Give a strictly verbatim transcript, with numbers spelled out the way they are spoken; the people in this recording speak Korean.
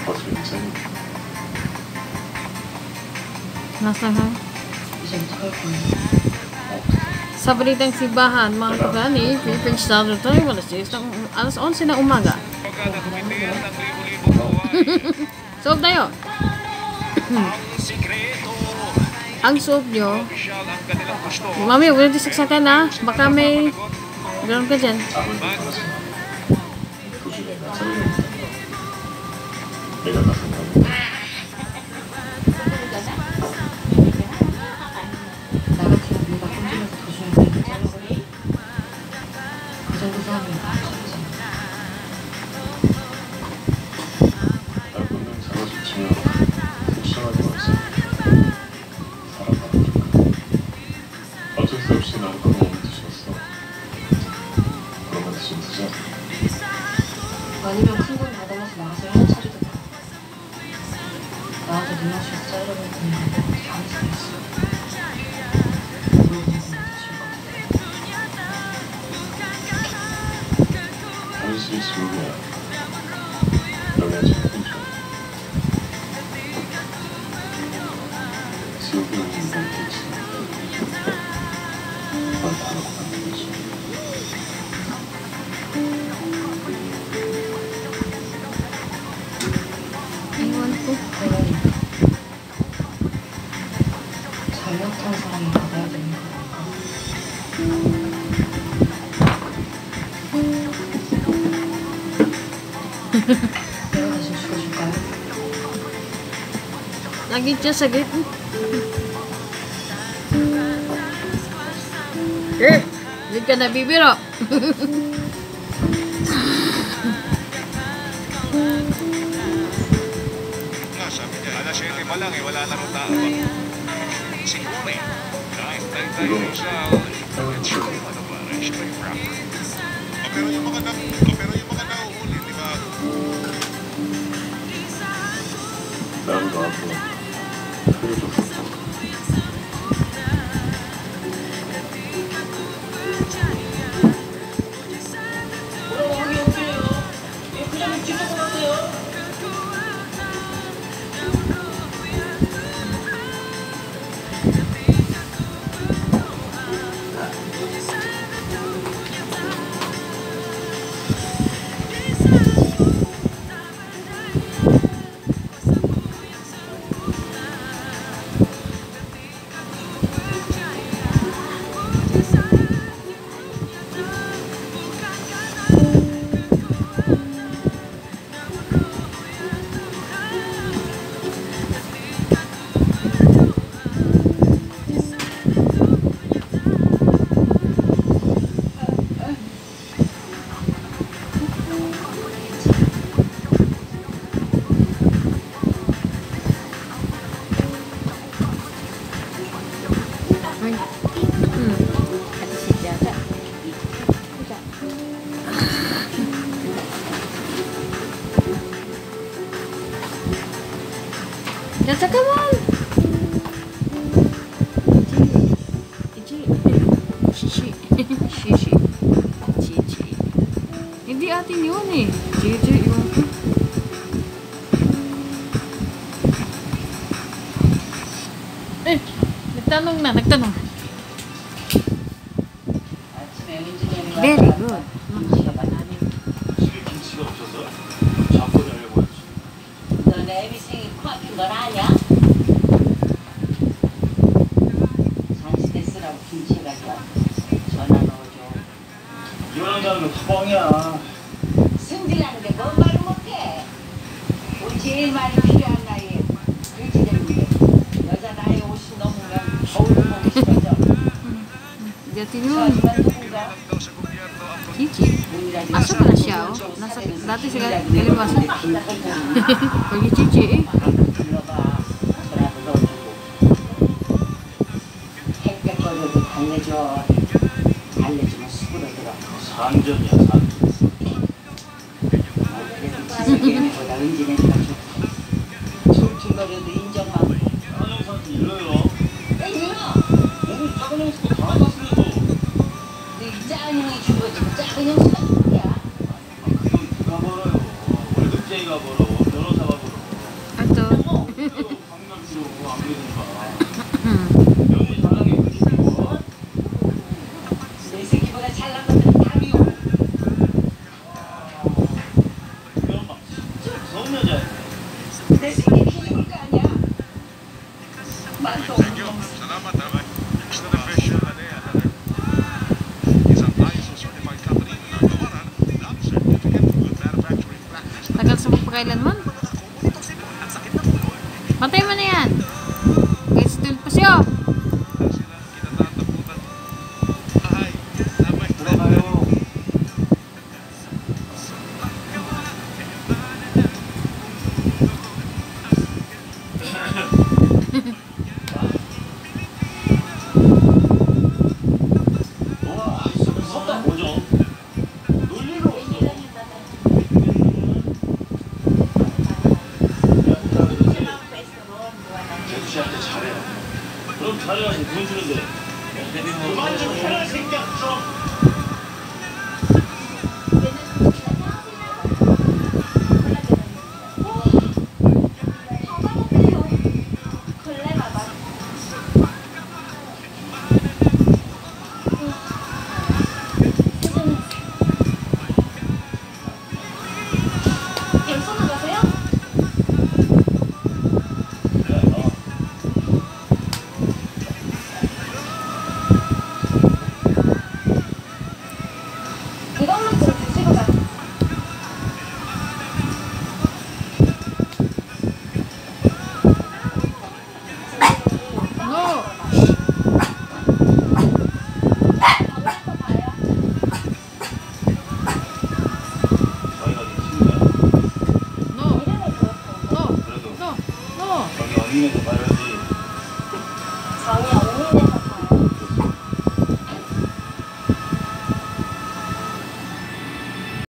Nasa ha? Sa balitang simbahan, mga kagani, Philippine Standard Time, alas diyes ng alas onse na umaga. Solve tayo. Ang solve nyo, mami, huwag natin saksakan na. Baka may gano'n ka dyan. 아니면 큰 돈 받아서 나가서 하나 차리도 봐. 나한테 누나 줬어 이러면 그냥 아무 소리 없어. 모르는 건 당신이 지옥이야. 너네 지옥이죠. 지옥에 오는 건 있겠지. 넌 다 놓고 가는 거지. 잘못한 사람이 받아야 되는 거니까. 내가 대신 죽여줄까요? Lagi dyan sa gate. Eh, hindi ka nabibiro. Sabi niya, alas siyete pa lang eh, wala na rin tao. Siguro eh, kahit tayo-tayo siya, ano ba, siya may proper. Pero yung mga pero yung mga nauhuli, di ba? 나도 나왔고 그게 좋았어. That's a come on. Ichi. Shishi. Shishi. Chichi. Hindi atin yun eh. Chichi yung... Eh, nagtanong na, nagtanong. Very good. 김치가 없어서 잡고 자려고 했지. 너네 애비생이 코앞인 건 아냐? 잔치대 쓰라고 김치 가져와. 전화 넣어줘. 이혼한 사람은 타방이야. 승질나는 게 뭔 말을 못해. 우리 제일 많이 필요한 나이에 그렇게 됐는데 여자 나이 오십 넘으면 거울을 보기 싫어져. Hindi atin yun. Chichi. Asa pa na siya, oh. Nasa, dati sa kaliwasan. Pagi Chichi, eh. 햇볕거려도 달래줘. 달래주면 쑥으로 들어. 산전이야, 산전. 그래도 지새끼보다 은진애가 좋다. 춤춤거려도 인정하고. 작은 형사한테 일러요. 에, 일러! 오늘 작은 형수가 다 갔으면서. 너 작은 형이 죽어지고 작은 형수가 누구야? 그 형 누가 벌어요. 월급쟁이가 벌어. 변호사가 벌어. 안 그러니까. 음. 명이 잘난 게 그렇게 좋아. 내 새끼보다 잘난 것들은 다 미워. 우리 엄마 진짜 무서운 여자야. 내 새끼 키죽을 거 아니야. 만도 없는 놈. Salamat naman. Extra official na niya. Isang I S O certified company na nagawaran ng certificate of good manufacturing practice. Tagal sa magpakailanman. Patay mo na yan. Guys, still pa siya. Sila kinatatakutan. Ay, sabay. 들어가요. 와, 무섭다 뭐죠? 논리가 없어. 제수 씨한테 잘해. 그럼 잘해야지 돈 주는데. 그만 좀 해라 새끼야 좀. 벌써 나가세요? 야, 너. 이것만 좀 드시고 가. No. 저희가 네 친구야. No. No. 그래도 No. No. 저기 언니네도 말하지. 정이 언니네